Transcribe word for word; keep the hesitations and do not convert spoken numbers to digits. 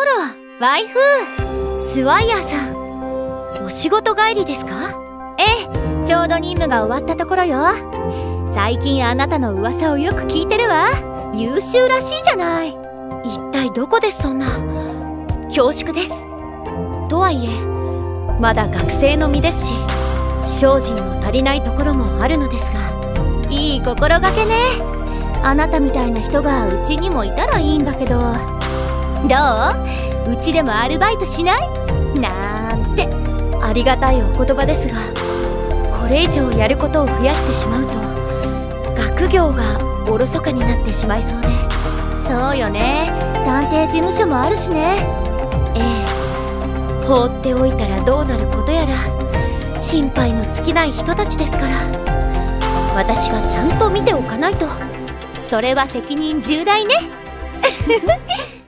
ら、ワイフ。 スワイヤーさん、お仕事帰りですか？ ええ、ちょうど任務が終わったところよ。最近あなたの噂をよく聞いてるわ。優秀らしいじゃない。 一体どこでそんな。恐縮です。とはいえまだ学生の身ですし、精進の足りないところもあるのですが。 いい心がけね。あなたみたいな人がうちにもいたらいいんだけど。どう？うちでもアルバイトしない？なんて。 ありがたいお言葉ですが、これ以上やることを増やしてしまうと学業がおろそかになってしまいそうで。 そうよね。探偵事務所もあるしね。 ええ、放っておいたらどうなることやら心配の尽きない人たちですから、私がちゃんと見ておかないと。 それは責任重大ね。